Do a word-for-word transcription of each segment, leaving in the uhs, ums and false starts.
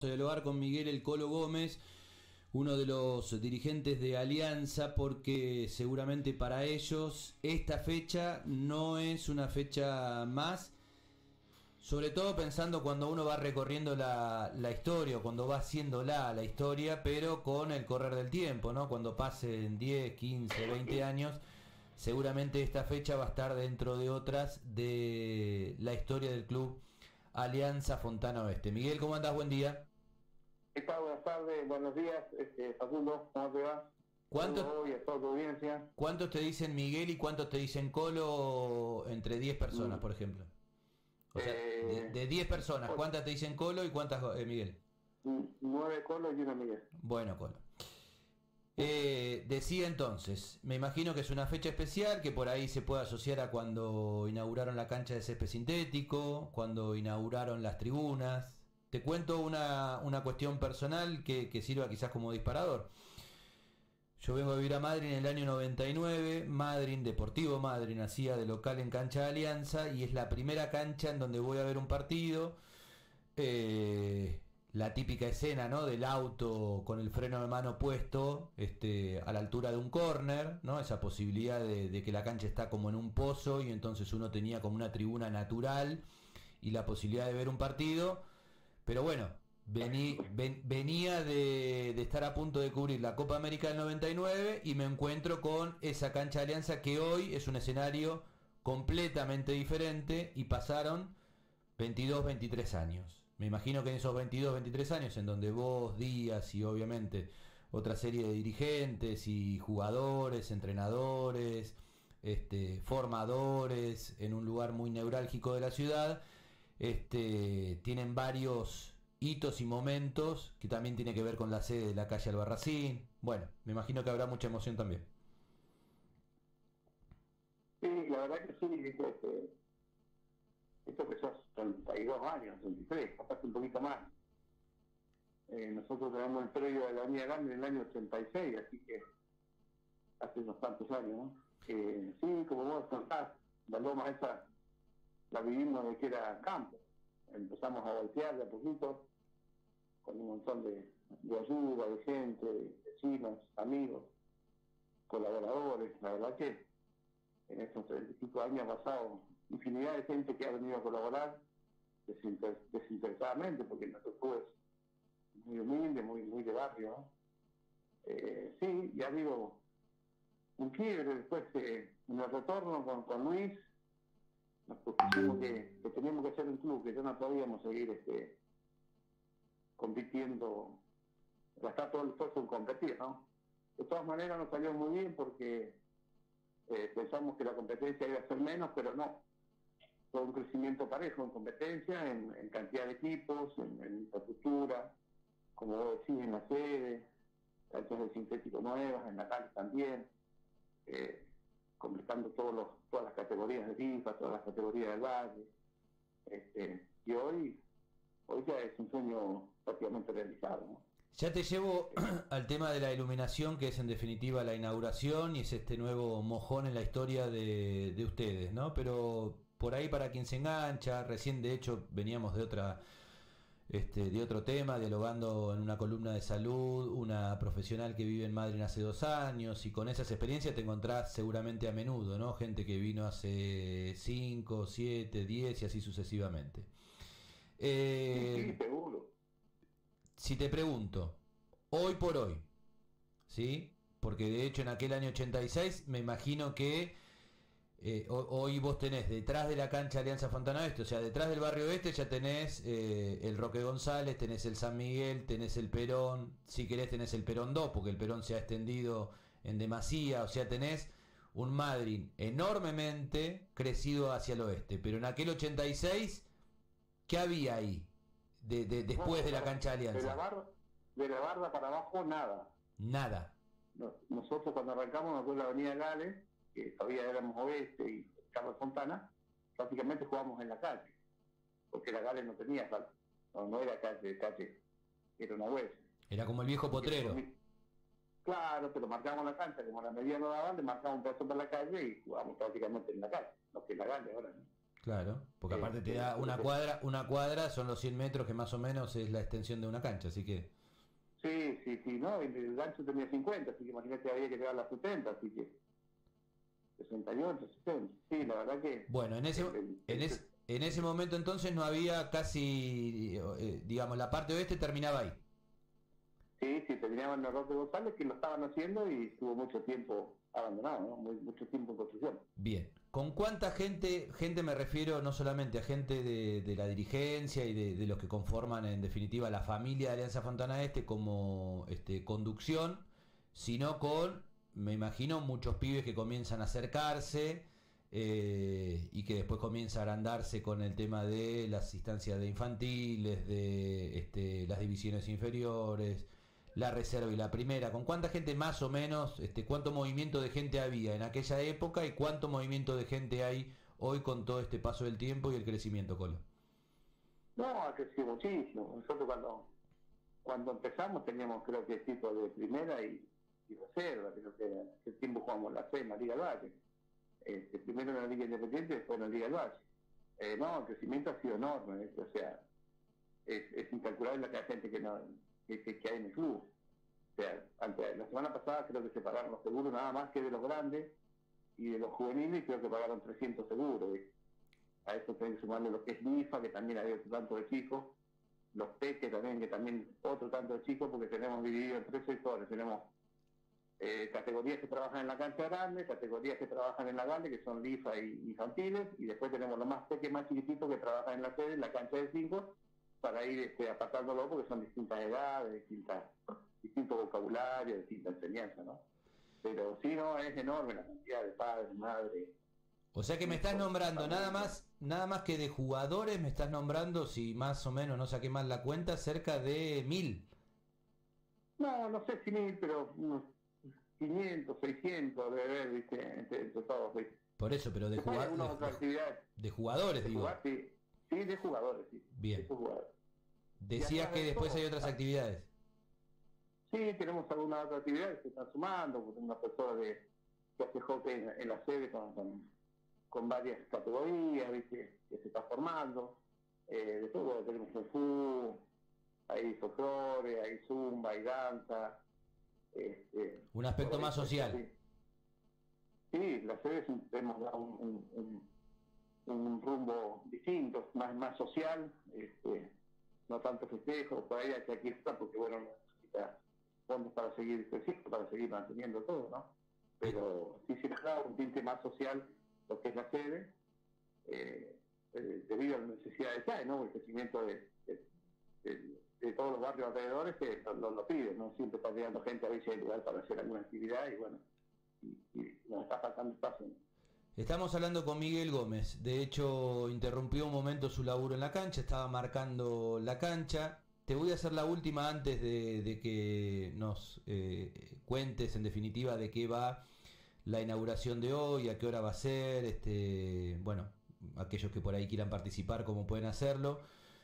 Dialogar con Miguel El Colo Gómez, uno de los dirigentes de Alianza, porque seguramente para ellos esta fecha no es una fecha más, sobre todo pensando cuando uno va recorriendo la, la historia, cuando va haciéndola la historia, pero con el correr del tiempo, ¿no? Cuando pasen diez, quince, veinte años, seguramente esta fecha va a estar dentro de otras de la historia del club Alianza Fontana Oeste. Miguel, ¿cómo andás? Buen día. ¿Qué tal? Buenas tardes, buenos días, este, Facundo, ¿cómo te va? ¿Cuántos, Hoy a toda tu audiencia. ¿Cuántos te dicen Miguel y cuántos te dicen Colo entre diez personas, Mm. por ejemplo? O sea, Eh, de, de diez personas, ¿cuántas te dicen Colo y cuántas eh, Miguel? Nueve Colos y una Miguel. Bueno, Colo. Eh, decía entonces, me imagino que es una fecha especial que por ahí se puede asociar a cuando inauguraron la cancha de césped sintético, cuando inauguraron las tribunas. Te cuento una, una cuestión personal que, que sirva quizás como disparador. Yo vengo a vivir a Madryn en el año noventa y nueve, Madryn, Deportivo Madryn, hacía de local en cancha de Alianza y es la primera cancha en donde voy a ver un partido. Eh, la típica escena, ¿no?, del auto con el freno de mano puesto este, a la altura de un córner, ¿no? Esa posibilidad de, de que la cancha está como en un pozo y entonces uno tenía como una tribuna natural y la posibilidad de ver un partido. Pero bueno, vení, ven, venía de, de estar a punto de cubrir la Copa América del noventa y nueve y me encuentro con esa cancha de Alianza que hoy es un escenario completamente diferente y pasaron veintidós, veintitrés años. Me imagino que en esos veintidós, veintitrés años en donde vos, Díaz y obviamente otra serie de dirigentes y jugadores, entrenadores, este, formadores en un lugar muy neurálgico de la ciudad, Este, tienen varios hitos y momentos que también tiene que ver con la sede de la calle Albarracín. Bueno, me imagino que habrá mucha emoción también. Sí, la verdad que sí, este, esto que sos treinta y dos años, treinta y tres, capaz un poquito más. Eh, nosotros tenemos el predio de la Avenida Grande en el año ochenta y seis, así que hace unos tantos años, ¿no? Eh, sí, como vos contás, la loma esa la vivimos de que era campo. Empezamos a voltear de a poquito, con un montón de, de ayuda, de gente, de vecinos, amigos, colaboradores. La verdad que en estos treinta y cinco años ha pasado infinidad de gente que ha venido a colaborar desinter, desinteresadamente, porque nuestro club es muy humilde, muy, muy de barrio, ¿no? Eh, sí, y ha habido un quiebre después eh, en el retorno con, con Luis. Nos propusimos que, que teníamos que ser un club, que ya no podíamos seguir este, compitiendo, gastar todo el esfuerzo en competir, ¿no? De todas maneras nos salió muy bien porque eh, pensamos que la competencia iba a ser menos, pero no. Fue un crecimiento parejo en competencia, en, en cantidad de equipos, en, en infraestructura, como vos decís, en la sede, canchas de sintético nuevas, en la calle también. Eh, completando todos los, todas las categorías de FIFA, todas las categorías del Valle, este, y hoy, hoy ya es un sueño prácticamente realizado, ¿no? Ya te llevo al tema de la iluminación, que es en definitiva la inauguración y es este nuevo mojón en la historia de, de ustedes, ¿no? Pero por ahí para quien se engancha, recién de hecho veníamos de otra Este, de otro tema, dialogando en una columna de salud, una profesional que vive en Madryn hace dos años y con esas experiencias te encontrás seguramente a menudo, ¿no? Gente que vino hace cinco, siete, diez y así sucesivamente. Eh, sí, sí, seguro. Si te pregunto, hoy por hoy, ¿sí? Porque de hecho en aquel año ochenta y seis me imagino que Eh, hoy vos tenés detrás de la cancha Alianza Fontana Oeste, o sea, detrás del barrio oeste ya tenés eh, el Roque González, tenés el San Miguel, tenés el Perón, si querés tenés el Perón dos, porque el Perón se ha extendido en demasía, o sea, tenés un Madryn enormemente crecido hacia el oeste, pero en aquel ochenta y seis, ¿qué había ahí de, de, después No, de la cancha de Alianza? De la, barra, de la barra para abajo, nada. Nada. No, nosotros cuando arrancamos, nos fue la Avenida Gales, que todavía éramos Oeste y Carlos Fontana, prácticamente jugábamos en la calle, porque la Gales no tenía asfalto, no, no era calle, calle, era una huesa. Era como el viejo potrero. Claro, pero marcábamos la cancha, como la medida no daban, le marcábamos un pedazo por la calle y jugábamos prácticamente en la calle, no que en la Gales ahora, ¿no? Claro, porque aparte te Este, da una porque- cuadra, una cuadra son los cien metros que más o menos es la extensión de una cancha, así que... sí, sí, sí, no, el, el gancho tenía cincuenta, así que imagínate, había que llegar a las setenta, así que sesenta y ocho, setenta. Sí, la verdad que Bueno, en ese, el, el, en el- es- en ese momento entonces no había casi, eh, digamos, la parte oeste terminaba ahí. sí, sí, terminaban en el Roque González, que lo estaban haciendo y estuvo mucho tiempo abandonado, ¿no? Muy, mucho tiempo en construcción. Bien. ¿Con cuánta gente, gente me refiero no solamente a gente de, de la dirigencia y de, de los que conforman en definitiva la familia de Alianza Fontana Este como este, conducción, sino con, me imagino, muchos pibes que comienzan a acercarse eh, y que después comienza a agrandarse con el tema de las instancias de infantiles, de este, las divisiones inferiores, la reserva y la primera? ¿Con cuánta gente más o menos, este, cuánto movimiento de gente había en aquella época y cuánto movimiento de gente hay hoy con todo este paso del tiempo y el crecimiento, Colo? No, ha crecido muchísimo. Nosotros cuando, cuando empezamos teníamos creo que equipo de primera y, y reserva, creo que en ese tiempo jugamos la C en la Liga del Valle. Este, primero en la Liga Independiente, después en la Liga del Valle. Eh, no, el crecimiento ha sido enorme, ¿eh? O sea, es, es incalculable la cantidad de gente que, no, que, que, que hay en el club. O sea, antes, la semana pasada creo que se pagaron los seguros nada más que de los grandes y de los juveniles creo que pagaron trescientos seguros. ¿Eh? A eso tenés que sumarle lo que es LIFA, que también había otro tanto de chicos, los peques también, que también otro tanto de chicos, porque tenemos dividido en tres sectores. Tenemos eh, categorías que trabajan en la cancha grande, categorías que trabajan en la grande, que son LIFA y infantiles, y después tenemos los más peques, más chiquititos, que trabajan en la sede, en la cancha de cinco, para ir este, apartándolo, porque son distintas edades, distintas, distintos vocabularios, distintas enseñanzas, ¿no? Pero sí, no, es enorme la cantidad de padres, madres. O sea que me estás nombrando nada más, nada más que de jugadores, me estás nombrando, si más o menos no saqué mal la cuenta, cerca de mil. No, no sé si mil, pero unos quinientos, seiscientos debe haber, ¿viste? Entre, entre todos, ¿viste? Por eso, pero de, Después hay juga- algunas de, otras de- actividades. de jugadores, De digo. jugar, sí. Sí, de jugadores, sí. Bien. De jugadores. Decías que de después todo, hay otras ah, actividades. sí, tenemos algunas otras actividades que se están sumando, porque una persona de, que hace hockey en, en la sede con, con, con varias categorías, ¿viste? Que se está formando. Eh, de todo, tenemos Kung Fu, hay folclore, hay zumba, hay danza. Este, Un aspecto más social. Sí, sí, la sede hemos dado un, un, un, un rumbo distinto, más, más social, este, no tanto festejo, por ahí hay que aquí está, porque bueno, necesita fondos para seguir creciendo, para seguir manteniendo todo, ¿no? Pero sí se le da un tinte más social lo que es la sede, eh, eh, debido a las necesidades que hay, ¿no? El crecimiento de, de, de, de todos los barrios alrededores que lo, lo, lo piden, ¿no? Siempre está llegando gente a ver si hay lugar para hacer alguna actividad y bueno, y, y nos está faltando espacio, ¿no? Estamos hablando con Miguel Gómez. De hecho, interrumpió un momento su laburo en la cancha, estaba marcando la cancha. Te voy a hacer la última antes de, de que nos eh, cuentes en definitiva de qué va la inauguración de hoy, a qué hora va a ser, este, bueno, aquellos que por ahí quieran participar, cómo pueden hacerlo.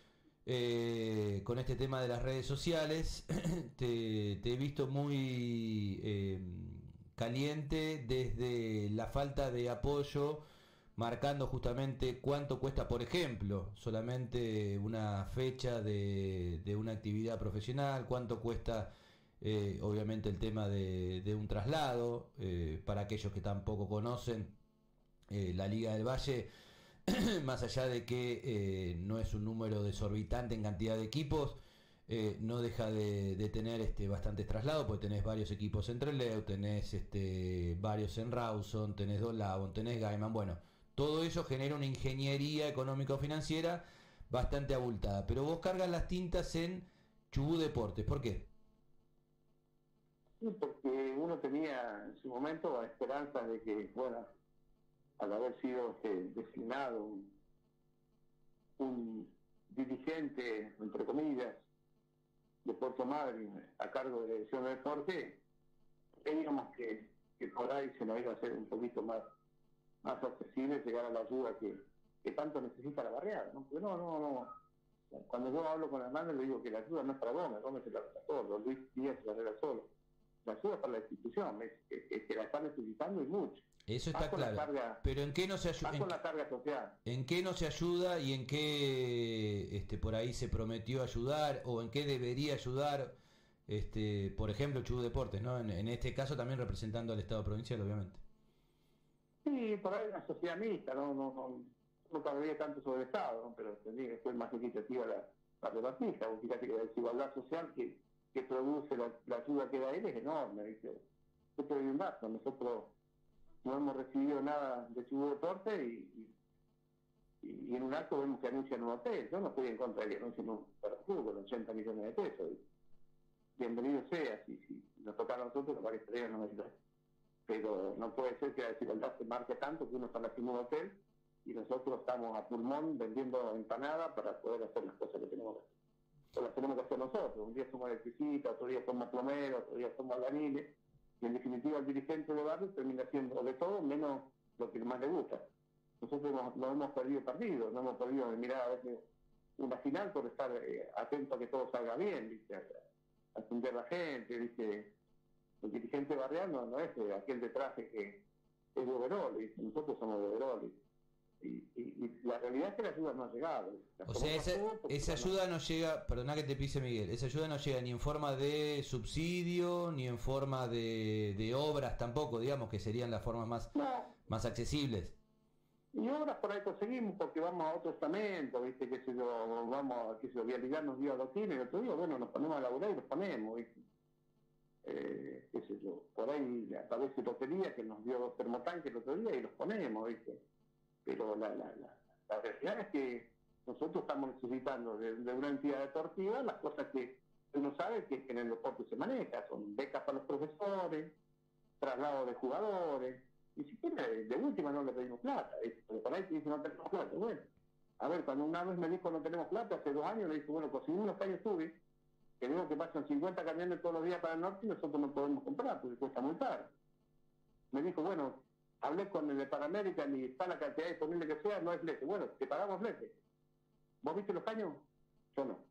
Eh, con este tema de las redes sociales, te, te he visto muy eh, caliente desde la falta de apoyo, marcando justamente cuánto cuesta, por ejemplo, solamente una fecha de, de una actividad profesional, cuánto cuesta eh, obviamente el tema de, de un traslado, eh, para aquellos que tampoco conocen eh, la Liga del Valle. Más allá de que eh, no es un número desorbitante en cantidad de equipos, eh, no deja de, de tener este, bastantes traslados, porque tenés varios equipos en Trelew, tenés este, varios en Rawson, tenés Dolabon, tenés Gaiman. Bueno, todo eso genera una ingeniería económico-financiera bastante abultada. Pero vos cargas las tintas en Chubut Deportes, ¿por qué? Sí, porque uno tenía en su momento esperanzas de que, bueno, al haber sido este, designado un, un dirigente, entre comillas, de Puerto Madryn a cargo de la dirección del deporte, teníamos que, que por ahí se nos iba a hacer un poquito más, más accesible llegar a la ayuda que, que tanto necesita la barriada, ¿no? Porque no, no, no. Cuando yo hablo con Hernández le digo que la ayuda no es para Gómez, Gómez se la arregla solo, Luis Díaz se la arregla solo. la ayuda para la institución, es que, que, que la está necesitando y mucho. Eso está claro. Carga, pero ¿en qué no se ayuda? con la carga social. ¿En qué no se ayuda y en qué este, por ahí se prometió ayudar o en qué debería ayudar? Este, por ejemplo, Chubut Deportes, ¿no? En, en este caso también representando al Estado provincial, obviamente. Sí, por ahí una sociedad mixta, no, no, no, no cargaría tanto sobre el Estado, ¿no? Pero tendría que ser más equitativa la, la repartija. Fíjate que la desigualdad social que, que produce la, la ayuda que da él es enorme, ¿viste? Yo te doy un dato, nosotros no hemos recibido nada de Chubut Deportes y, y, y en un acto vemos que anuncian un hotel. Yo no estoy en contra de que anuncien un club con ochenta millones de pesos. ¿Viste? Bienvenido sea, si, si nos tocara a nosotros, nos parecería una medida. Pero no puede ser que la desigualdad se marque tanto que uno está haciendo un hotel y nosotros estamos a pulmón vendiendo empanadas para poder hacer las cosas que tenemos que hacer. O las tenemos que hacer nosotros. Un día somos electricistas, otro día somos plomeros, otro día somos albañiles. Y en definitiva el dirigente de barrio termina haciendo de todo menos lo que más le gusta. Nosotros no, no hemos perdido partidos, no hemos perdido mirar a veces una final por estar eh, atento a que todo salga bien, ¿viste? A, a atender a la gente, ¿viste? El dirigente barrial no, no es aquel de traje que es de overol, ¿viste? Nosotros somos de overol. Y, y, y la realidad es que la ayuda no ha llegado. O sea, esa, esa ayuda no llega, perdona que te pise Miguel, esa ayuda no llega ni en forma de subsidio, ni en forma de, de obras tampoco, digamos, que serían las formas más, no. más accesibles. Y obras por ahí conseguimos porque vamos a otro estamento, ¿viste? Que se lo, vamos, que se lo Vialidad nos dio a los cines, el otro día, bueno, nos ponemos a laburar y los ponemos, ¿viste? Eh, qué sé yo, por ahí aparece lotería que nos dio dos termotanques el otro día y los ponemos, ¿viste? Pero la, la, la, la realidad es que nosotros estamos necesitando de, de una entidad deportiva las cosas que uno sabe que, que en el deporte se maneja, son becas para los profesores, traslado de jugadores, ni siquiera de, de última no le pedimos plata, ¿viste? Porque por ahí te dicen no tenemos plata, bueno, a ver, cuando una vez me dijo no tenemos plata, hace dos años le dije, bueno, conseguimos unos años estuve, que digo que pasan cincuenta camiones todos los días para el norte y nosotros no podemos comprar porque cuesta muy caro. Me dijo, bueno, hablé con el de Panamerican y está la cantidad disponible que sea, no es flete. Bueno, te pagamos flete. ¿Vos viste los caños? Yo no.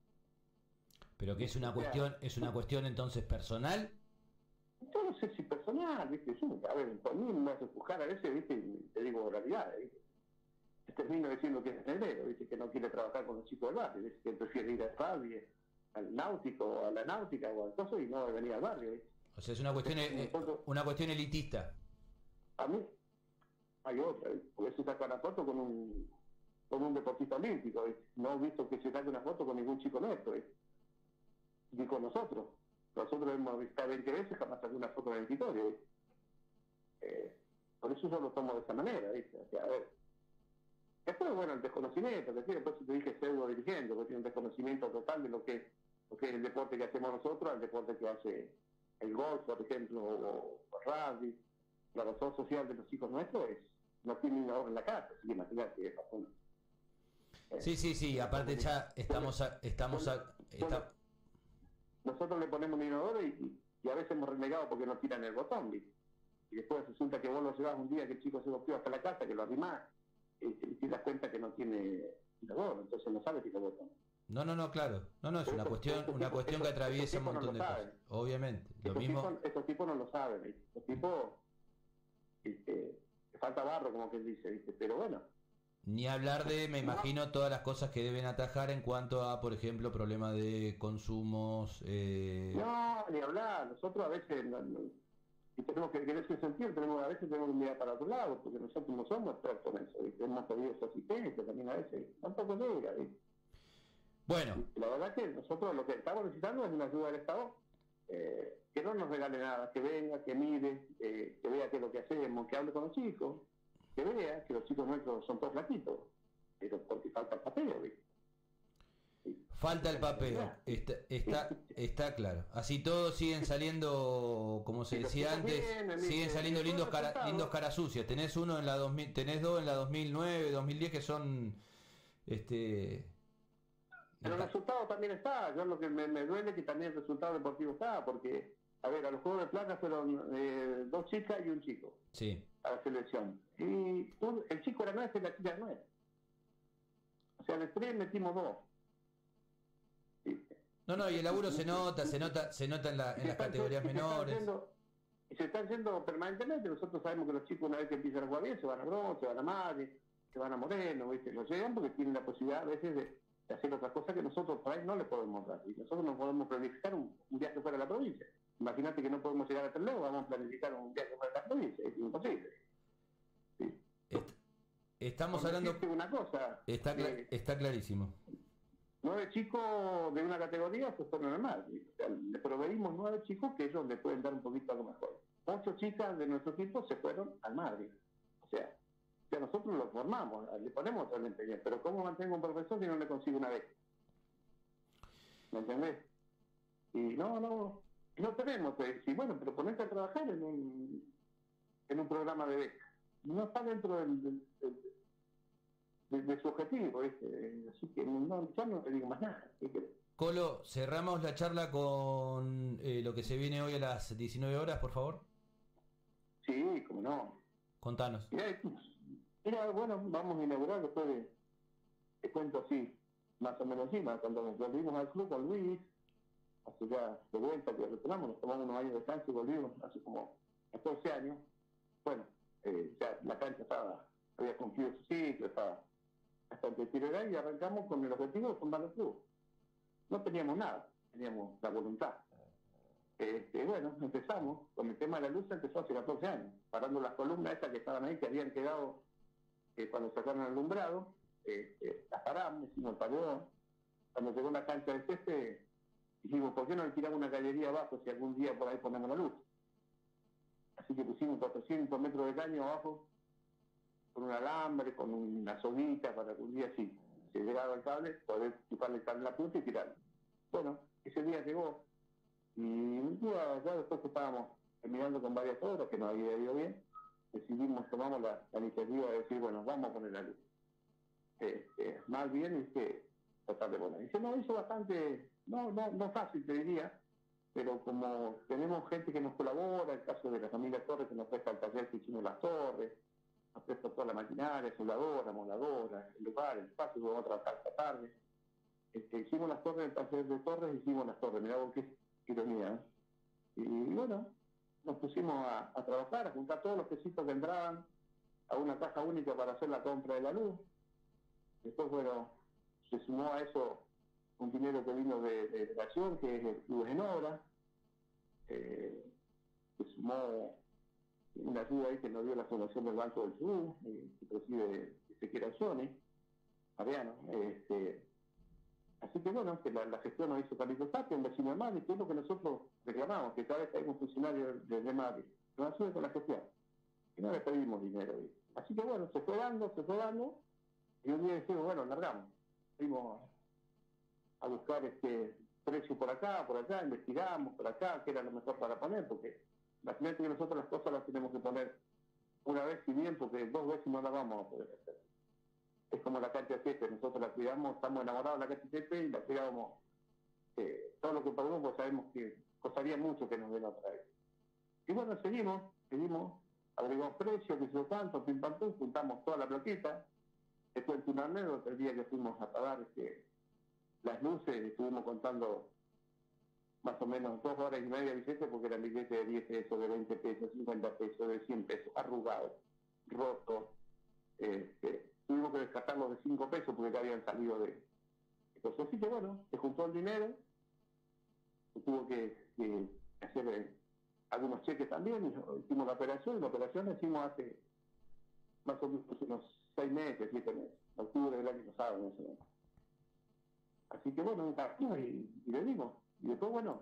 Pero que es una cuestión, es una cuestión entonces personal. Yo no sé si personal, viste, yo, a ver, por mí me hace buscar a veces, viste, y te digo realidades, viste. Termino diciendo que es enero, viste, que no quiere trabajar con los chicos del barrio, viste, que prefiere ir al rugby, al náutico, a la náutica o al coso y no venir al barrio, viste. O sea, es una cuestión, eh, una cuestión elitista. A mí hay otra, porque se saca una foto con un con un deportista olímpico, ¿ves? No he visto que se saque una foto con ningún chico nuestro, ¿ves? Ni con nosotros. Nosotros hemos visto veinte veces, jamás sacado una foto en el escritorio, ¿ves? Eh, por eso yo lo tomo de esa manera, ¿ves? O sea, a ver. Después, bueno, el desconocimiento, que tiene, por eso te dije pseudo dirigente, porque tiene un desconocimiento total de lo que, lo que es el deporte que hacemos nosotros, al deporte que hace el golf, por ejemplo, o el rugby. La razón social de los hijos nuestros es, no tienen una obra en la casa, así que imagínate que es razón. Eh, sí, sí, sí, aparte ya estamos a, estamos a, está... nosotros le ponemos un inodoro y, y a veces hemos renegado porque no tiran el botón, ¿viste? Y después resulta que vos lo llevas un día que el chico se golpeó hasta la casa, que lo arrimás, y, y te das cuenta que no tiene inodoro, entonces no sabes si lo botón. No, no, no, claro. No, no, es una cuestión, una cuestión que atraviesa un montón de cosas. Obviamente. Lo mismo. Estos tipos no lo saben, ¿viste? Estos tipos ¿viste? Falta barro, como que dice, ¿viste? Pero bueno. Ni hablar de, me imagino, todas las cosas que deben atajar en cuanto a, por ejemplo, problemas de consumos. Eh... No, ni hablar. Nosotros a veces, no, no, y tenemos que, en ese sentido, tenemos, a veces tenemos que mirar para otro lado, porque nosotros no somos expertos en eso, ¿viste? Hemos pedido su asistencia también a veces. Tampoco llega, ¿viste? Bueno. La verdad que nosotros lo que estamos necesitando es una ayuda del Estado, eh, que no nos regale nada, que venga, que mire, eh, que vea qué es lo que hacemos, que hable con los chicos, que vea que los chicos nuestros son todos flaquitos, pero porque falta el papel, ¿viste? Falta el papel, está, está, está claro. Así todos siguen saliendo, como se decía antes, vienen, siguen saliendo lindos cara, lindos caras sucias. Tenés uno en la dos mil, tenés dos en la dos mil nueve, dos mil diez que son este Pero el resultado también está. Yo lo que me, me duele es que también el resultado deportivo está, porque, a ver, a los Juegos de Plata fueron eh, dos chicas y un chico. Sí. A la selección. Y un, el chico era nueve y la chica era nueve. O sea, de tres metimos dos. ¿Sí? No, no, y el laburo se nota, se nota, se nota en, la, en las categorías menores. Y se están yendo permanentemente. Nosotros sabemos que los chicos, una vez que empiezan a jugar bien, se van a bronce, se van a Madrid, se van a Moreno, ¿viste? Lo llegan porque tienen la posibilidad a veces de, de hacer otras cosas que nosotros por ahí no les podemos dar. Y nosotros no podemos planificar un, un viaje fuera de la provincia. Imagínate que no podemos llegar a Trelew, vamos a planificar un viaje fuera de la provincia. Es imposible. Sí. Est estamos Por hablando... Una cosa, está, cl eh, está clarísimo. Nueve chicos de una categoría se fueron al Madrid. O sea, le proveímos nueve chicos que ellos le pueden dar un poquito algo mejor. Ocho chicas de nuestro equipo se fueron al Madrid. O sea, o sea nosotros lo formamos, le ponemos todo el empeño. Pero ¿cómo mantengo un profesor si no le consigo una beca? ¿Me entendés? Y no, no, no tenemos. Y bueno, pero ponete a trabajar en un, en un programa de beca. No está dentro del... del, del De, de su objetivo, ¿viste? Así que no, ya no te digo más nada. Colo, cerramos la charla con eh, lo que se viene hoy a las diecinueve horas, por favor. Sí, como no. Contanos. Mira, mira, bueno, vamos a inaugurar después de, te cuento así, más o menos encima, cuando nos volvimos al club con Luis, hace ya de vuelta que retornamos, nos tomamos unos años de descanso y volvimos hace como catorce años. Bueno, eh, ya la cancha estaba, había cumplido su ciclo, estaba bastante tirada y arrancamos con el objetivo de formar el club. No teníamos nada, teníamos la voluntad. Este, bueno, empezamos con el tema de la luz, empezó hace catorce años, parando las columnas estas que estaban ahí, que habían quedado eh, cuando sacaron el alumbrado, este, las paramos, hicimos el paredón. Cuando llegó la cancha de césped, dijimos, ¿por qué no le tiramos una gallería abajo si algún día por ahí ponemos la luz? Así que pusimos cuatrocientos metros de caño abajo, con un alambre, con una soguita, para que un día sí, se llegaba el cable, poder chuparle el cable en la punta y tirarlo. Bueno, ese día llegó, y un día, ya después que estábamos terminando con varias obras, que nos había ido bien, decidimos, tomamos la, la iniciativa de decir, bueno, vamos a poner la luz. Este, más bien es que tratar de poner. Y se nos hizo bastante, no, no, no fácil te diría, pero como tenemos gente que nos colabora, el caso de la familia Torres que nos presta el taller que hicimos las torres, nos presta toda la maquinaria, soldadora, moladora, el lugar, el espacio, vamos a trabajar esta tarde. Este, hicimos las torres, el taller de Torres, hicimos las torres, mirá vos qué ironía, ¿eh? Y, y bueno, nos pusimos a, a trabajar, a juntar todos los pesitos que entraban a una caja única para hacer la compra de la luz. Después, bueno, se sumó a eso un dinero que vino de, de Educación, que es el Club en Obra. Eh, se sumó una ayuda ahí que nos dio la Fundación del Banco del Sur, eh, que preside Ezequiel Acciones, Mariano. Este, así que bueno, que la, la gestión nos hizo Carlitos Tapia, un vecino de Madrid, que es lo que nosotros reclamamos, que cada vez que hay un funcionario de, de Madrid, nos ayude con la gestión. Y no le pedimos dinero. ¿Sí? Así que bueno, se fue dando, se fue dando, y un día decimos, bueno, largamos. Fuimos a buscar este precio por acá, por allá, investigamos por acá, qué era lo mejor para poner, porque imagínate que nosotros las cosas las tenemos que poner una vez y bien, porque dos veces no las vamos a poder hacer. Es como la cancha de césped, nosotros la cuidamos, estamos enamorados de la cancha de césped y la cuidamos eh, todo lo que podemos, pues sabemos que costaría mucho que nos den otra vez. Y bueno, seguimos, seguimos, agregamos precios, que se lo tanto, pim pam pum, juntamos toda la plaqueta. Te cuento una anécdota, el día que fuimos a pagar este, las luces, estuvimos contando más o menos dos horas y media billetes, porque eran billetes de diez pesos, de veinte pesos, cincuenta pesos, de cien pesos, arrugados, rotos. Este, tuvimos que descartarlos de cinco pesos porque ya habían salido de... Entonces, así que bueno, se juntó el dinero, se tuvo que, que hacer eh, algunos cheques también, y hicimos la operación, y la operación la hicimos hace más o menos unos seis meses, siete meses, octubre del año pasado, no sé. Así que bueno, y, y le dimos. Y después, bueno,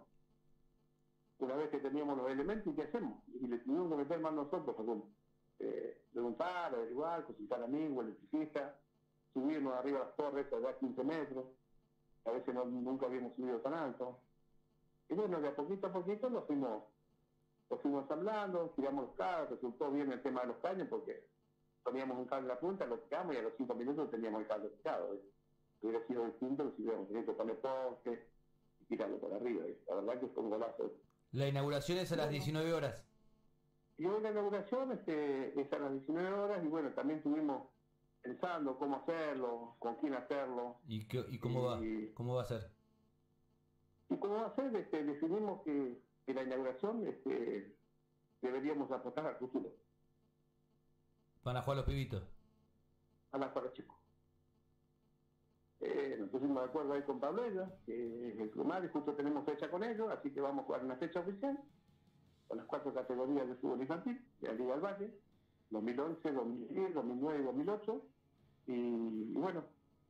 una vez que teníamos los elementos, ¿y qué hacemos? Y le tuvimos que meter más nosotros, algún, eh, preguntar, averiguar, consultar amigos, electricistas, subirnos arriba a las torres, allá quince metros, a veces no, nunca habíamos subido tan alto. Y bueno, de a poquito a poquito lo fuimos, lo fuimos ensamblando, tiramos los cables, resultó bien el tema de los caños, porque poníamos un cable en la punta, lo tiramos y a los cinco minutos teníamos el cable tirado. ¿eh? Hubiera sido distinto si hubiéramos tenido que poner postes y tirarlo por arriba. ¿eh? La verdad que fue un golazo. La inauguración es a las diecinueve horas. Y hoy la inauguración este, es a las diecinueve horas y bueno, también estuvimos pensando cómo hacerlo, con quién hacerlo. ¿Y, qué, y cómo y, va? ¿Cómo va a ser? Y como va a ser, este, definimos que en la inauguración este, deberíamos apostar al futuro. ¿Van a jugar los pibitos? Van a jugar los chicos. Eh, nos pusimos de acuerdo ahí con Pablo Ella, que es el Crumar, y justo tenemos fecha con ellos, así que vamos a jugar una fecha oficial con las cuatro categorías de fútbol infantil de la Liga del Valle, dos mil once, dos mil diez, dos mil nueve y dos mil ocho, y, y bueno,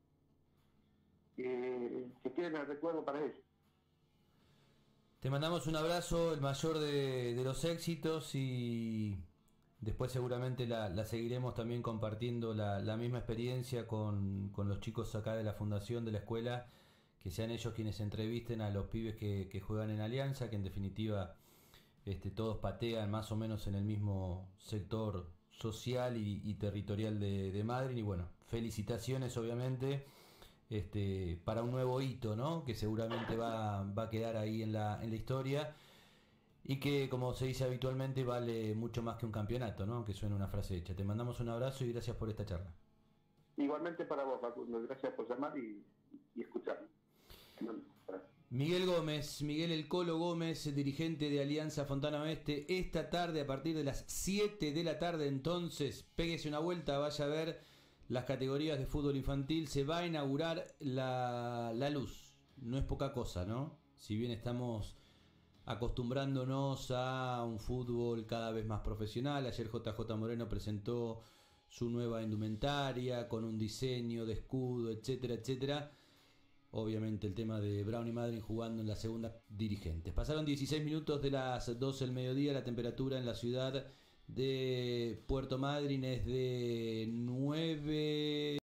que, que queden el recuerdo para ellos. Te mandamos un abrazo, el mayor de, de los éxitos, y después seguramente la, la seguiremos también compartiendo la, la misma experiencia con, con los chicos acá de la fundación, de la escuela, que sean ellos quienes entrevisten a los pibes que, que juegan en Alianza, que en definitiva este, todos patean más o menos en el mismo sector social y, y territorial de, de Madryn. Y bueno, felicitaciones obviamente. Este, para un nuevo hito, ¿no? Que seguramente va, va a quedar ahí en la, en la historia, y que, como se dice habitualmente, vale mucho más que un campeonato, ¿no? Que suena una frase hecha. Te mandamos un abrazo y gracias por esta charla. Igualmente para vos, Facundo, gracias por llamar y, y escucharme. Miguel Gómez, Miguel El Colo Gómez, dirigente de Alianza Fontana Oeste, esta tarde a partir de las siete de la tarde, entonces, péguese una vuelta, vaya a ver las categorías de fútbol infantil. Se va a inaugurar la, la luz, no es poca cosa, ¿no? Si bien estamos acostumbrándonos a un fútbol cada vez más profesional, ayer J J Moreno presentó su nueva indumentaria con un diseño de escudo, etcétera, etcétera. Obviamente el tema de Brown y Madryn jugando en la segunda dirigentes. Pasaron dieciséis minutos de las doce del mediodía, la temperatura en la ciudad de Puerto Madryn es de nueve